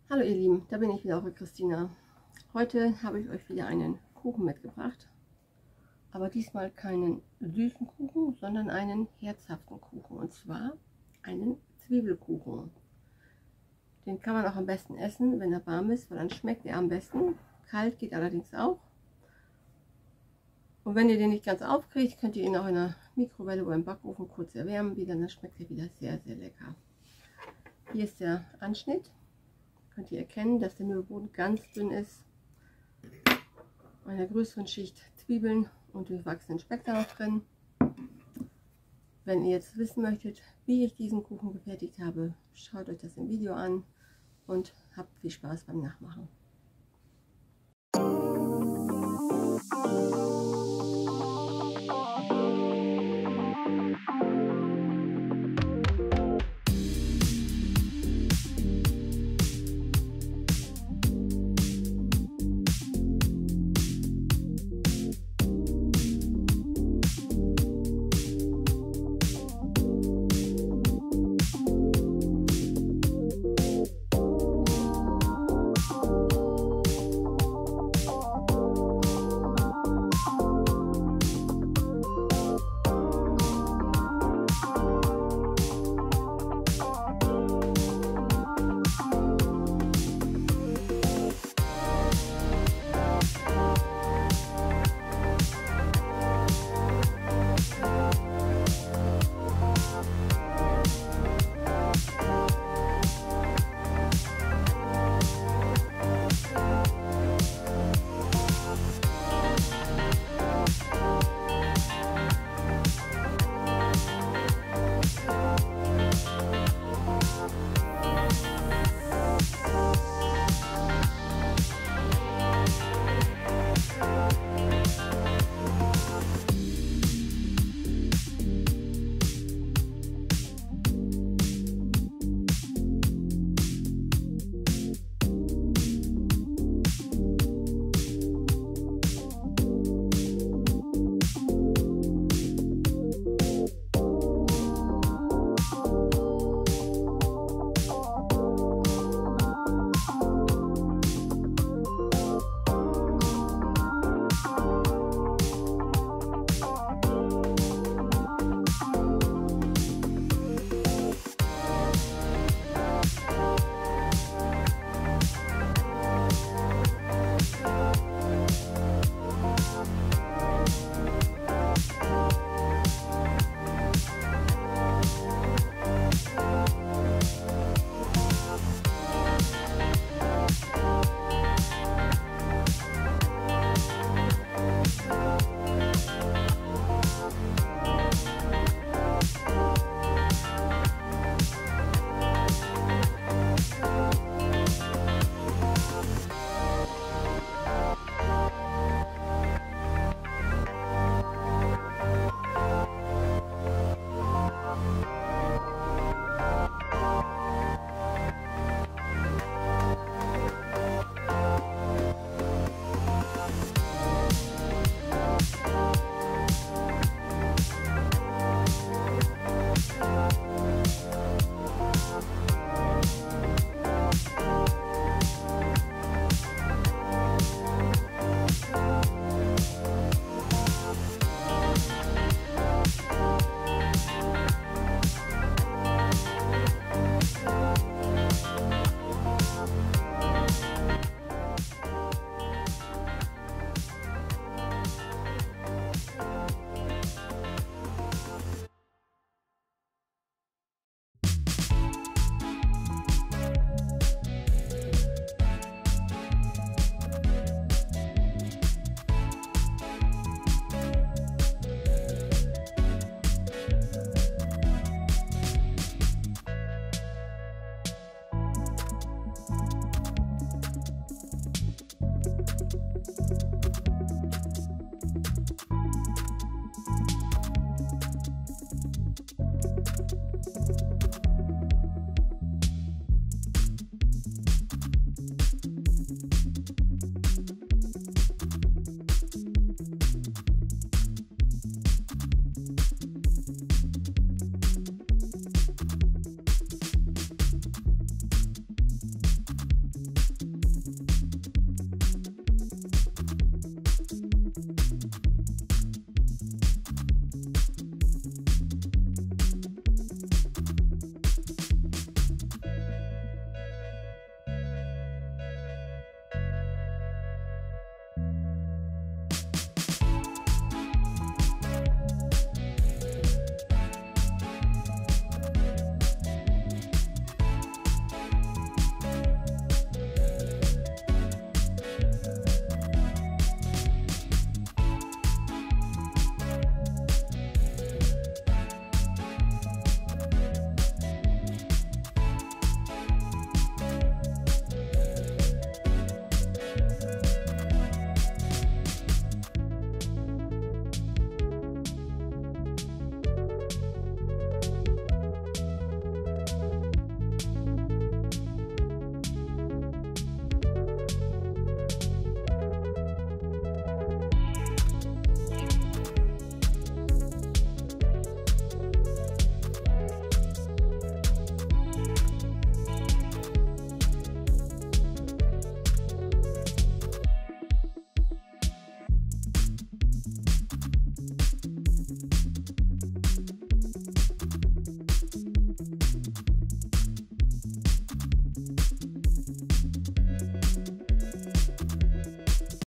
Hallo ihr Lieben, da bin ich wieder, eure Christina. Heute habe ich euch wieder einen Kuchen mitgebracht, aber diesmal keinen süßen Kuchen, sondern einen herzhaften Kuchen, und zwar einen Zwiebelkuchen. Den kann man auch am besten essen, wenn er warm ist, weil dann schmeckt er am besten. Kalt geht allerdings auch. Und wenn ihr den nicht ganz aufkriegt, könnt ihr ihn auch in der Mikrowelle oder im Backofen kurz erwärmen wieder, dann schmeckt er wieder sehr, sehr lecker. Hier ist der Anschnitt. Könnt ihr erkennen, dass der Müllboden ganz dünn ist. Einer größeren Schicht Zwiebeln und durchwachsenen Speck da noch drin. Wenn ihr jetzt wissen möchtet, wie ich diesen Kuchen gefertigt habe, schaut euch das im Video an und habt viel Spaß beim Nachmachen.